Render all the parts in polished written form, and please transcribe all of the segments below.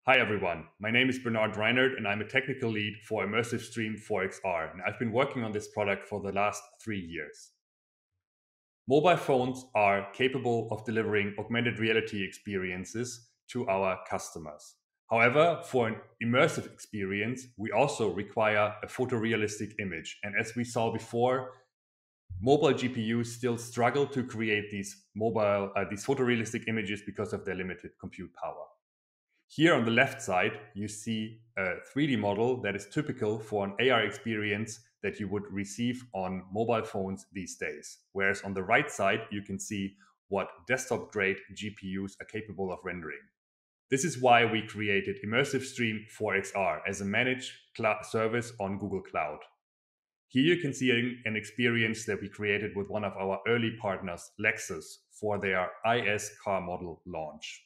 Hi everyone, my name is Bernhard Reinert and I'm a technical lead for Immersive Stream for XR, and I've been working on this product for the last 3 years. Mobile phones are capable of delivering augmented reality experiences to our customers. However, for an immersive experience, we also require a photorealistic image. And as we saw before, mobile GPUs still struggle to create these photorealistic images because of their limited compute power. Here on the left side, you see a 3D model that is typical for an AR experience that you would receive on mobile phones these days. Whereas on the right side, you can see what desktop-grade GPUs are capable of rendering. This is why we created Immersive Stream for XR as a managed service on Google Cloud. Here you can see an experience that we created with one of our early partners, Lexus, for their IS car model launch.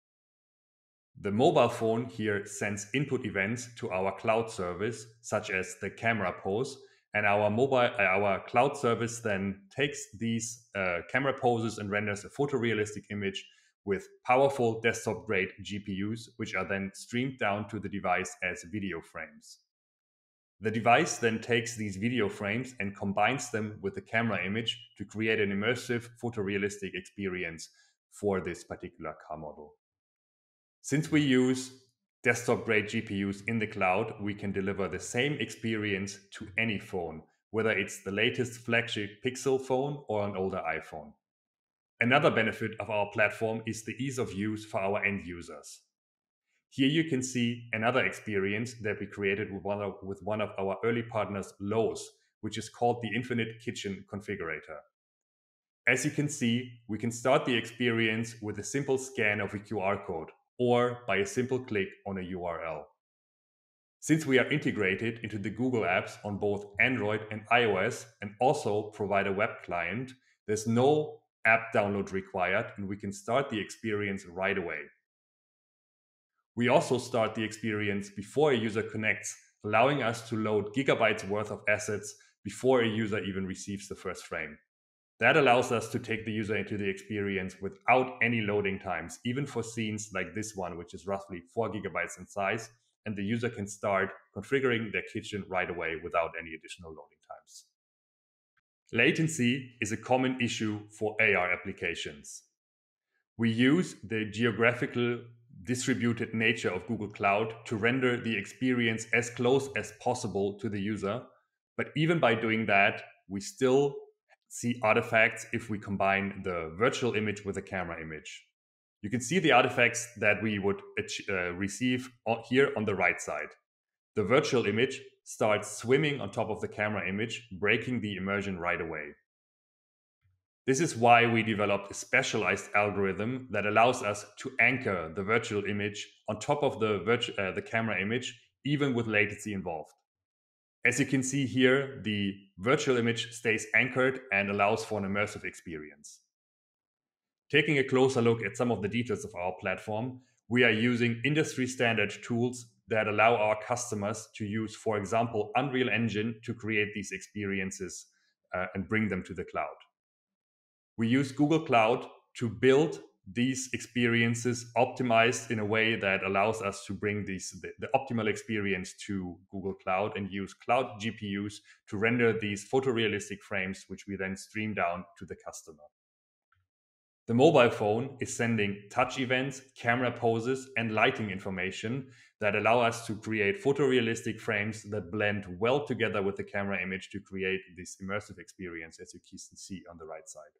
The mobile phone here sends input events to our cloud service, such as the camera pose, and our cloud service then takes these camera poses and renders a photorealistic image with powerful desktop-grade GPUs, which are then streamed down to the device as video frames. The device then takes these video frames and combines them with the camera image to create an immersive photorealistic experience for this particular car model. Since we use desktop-grade GPUs in the cloud, we can deliver the same experience to any phone, whether it's the latest flagship Pixel phone or an older iPhone. Another benefit of our platform is the ease of use for our end users. Here you can see another experience that we created with one of our early partners, Lowe's, which is called the Infinite Kitchen Configurator. As you can see, we can start the experience with a simple scan of a QR code or by a simple click on a URL. Since we are integrated into the Google apps on both Android and iOS and also provide a web client, there's no app download required and we can start the experience right away. We also start the experience before a user connects, allowing us to load gigabytes worth of assets before a user even receives the first frame. That allows us to take the user into the experience without any loading times, even for scenes like this one, which is roughly 4 gigabytes in size, and the user can start configuring their kitchen right away without any additional loading times. Latency is a common issue for AR applications. We use the geographical distributed nature of Google Cloud to render the experience as close as possible to the user, but even by doing that, we still see artifacts if we combine the virtual image with the camera image. You can see the artifacts that we would receive here on the right side. The virtual image starts swimming on top of the camera image, breaking the immersion right away. This is why we developed a specialized algorithm that allows us to anchor the virtual image on top of the camera image, even with latency involved. As you can see here, the virtual image stays anchored and allows for an immersive experience. Taking a closer look at some of the details of our platform, we are using industry standard tools that allow our customers to use, for example, Unreal Engine to create these experiences and bring them to the cloud. We use Google Cloud to build these experiences optimized in a way that allows us to bring the optimal experience to Google Cloud and use cloud GPUs to render these photorealistic frames, which we then stream down to the customer. The mobile phone is sending touch events, camera poses, and lighting information that allow us to create photorealistic frames that blend well together with the camera image to create this immersive experience, as you can see on the right side.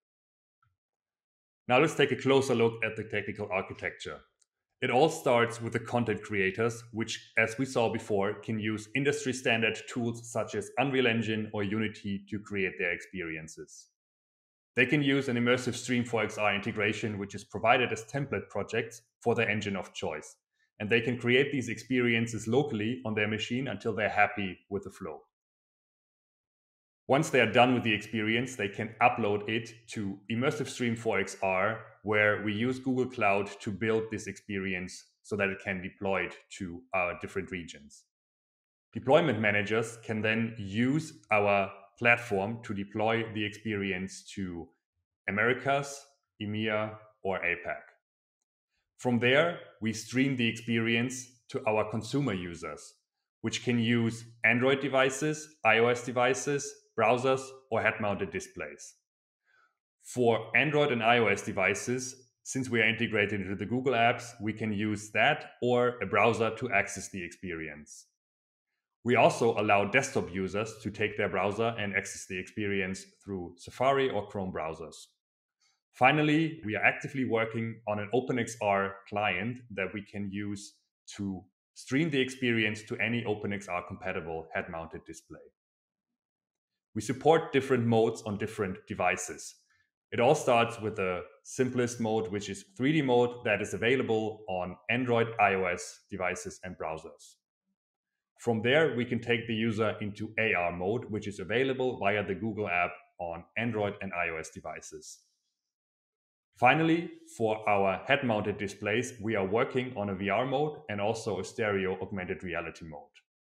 Now let's take a closer look at the technical architecture. It all starts with the content creators, which, as we saw before, can use industry standard tools such as Unreal Engine or Unity to create their experiences. They can use an Immersive Stream for XR integration, which is provided as template projects for their engine of choice. And they can create these experiences locally on their machine until they're happy with the flow. Once they are done with the experience, they can upload it to Immersive Stream for XR, where we use Google Cloud to build this experience so that it can be deployed to our different regions. Deployment managers can then use our platform to deploy the experience to Americas, EMEA, or APAC. From there, we stream the experience to our consumer users, which can use Android devices, iOS devices, browsers, or head-mounted displays. For Android and iOS devices, since we are integrated into the Google apps, we can use that or a browser to access the experience. We also allow desktop users to take their browser and access the experience through Safari or Chrome browsers. Finally, we are actively working on an OpenXR client that we can use to stream the experience to any OpenXR compatible head-mounted display. We support different modes on different devices. It all starts with the simplest mode, which is 3D mode that is available on Android, iOS devices and browsers. From there, we can take the user into AR mode, which is available via the Google app on Android and iOS devices. Finally, for our head-mounted displays, we are working on a VR mode and also a stereo augmented reality mode.